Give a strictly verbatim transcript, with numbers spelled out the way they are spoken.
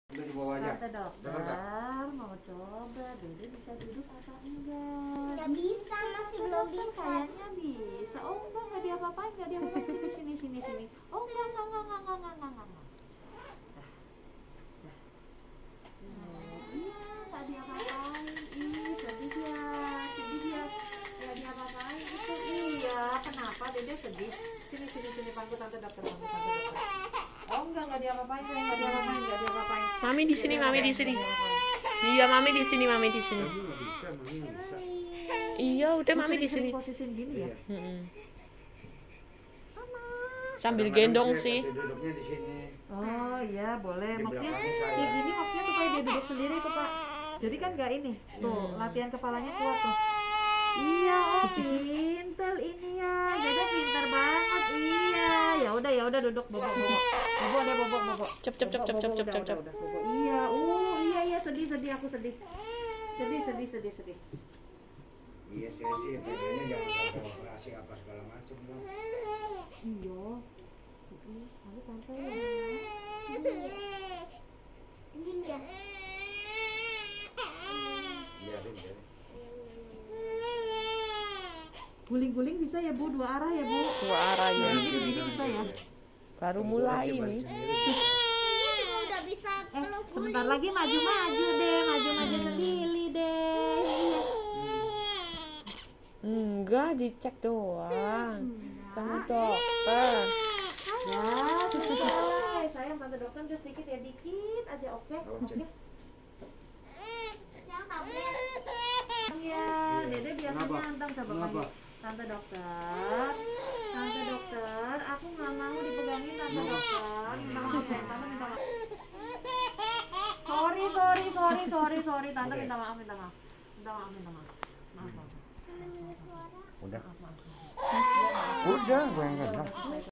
Udah di bawah aja. Tante dokter mau coba Dede bisa duduk atau enggak? Nggak bisa, masih belum bisa. Kayaknya bisa. Oh enggak, enggak diapa-apain, enggak diapa-apain. Sini sini sini sini. Oh enggak enggak enggak enggak enggak enggak enggak. enggak. Dah. Dah. Oh, iya, enggak diapa-apain. Ih, sedih ya. Sedih ya. Enggak diapa-apain itu. Iya, kenapa Dede sedih? Sini sini sini pangku tante dokter, pangku tante dokter. Oh enggak, enggak diapa-apain, saya enggak diapa-apain, enggak diapa-apain. Mami di sini, mami di sini. Iya, mami di sini, mami di sini. Mami nggak bisa, mami nggak bisa. Iya, udah mami di sini. Posisiin gini ya. Mm-mm. Mama. Sambil Kadang-kadang gendong dia sih. kasih duduknya di sini. Oh iya boleh. Di Maksudnya belakangnya saya. kayak gini maksudnya supaya dia duduk sendiri tuh Pak. Jadi kan nggak ini. Tuh Hmm. latihan kepalanya kuat tuh. Iya, oh pinter ini ya. Dede pinter banget. Iya. Ya udah ya udah duduk bobok bobok. Bobok deh bobok bobok. Cep cep cep cep cep cep cep cep. Iya. Uh iya iya sedih sedih aku sedih. Sedih sedih sedih sedih. Iya saya sih pengennya jangan sampai operasi apa segala macam lah. Iya. Aku tante ya. Gini ya. Biarin biarin. Guling-guling bisa ya Bu, dua arah ya Bu. Dua arah ya. Gini gini bisa ya. Baru mulai ini. Ini juga udah bisa Eh, peluk sebentar guling. lagi maju-maju deh, maju-maju sendiri deh. Iya. Enggak, dicek doang. Sama dokter. Ya, selesai. Sayang tante dokter just dikit ya, dikit aja, oke? Oke. Yang tablet. Ya, Dede biasanya Kenapa? antang coba Kenapa? panggil. Tante dokter, tante dokter, aku nggak mau dipegangin tante dokter. Minta maaf sayang, tante minta maaf. Sorry, sorry, sorry, sorry, sorry, tante minta maaf, minta maaf, minta maaf, minta maaf. Maaf, maaf. Udah. Maaf, maaf. Udah, gue yang gendong.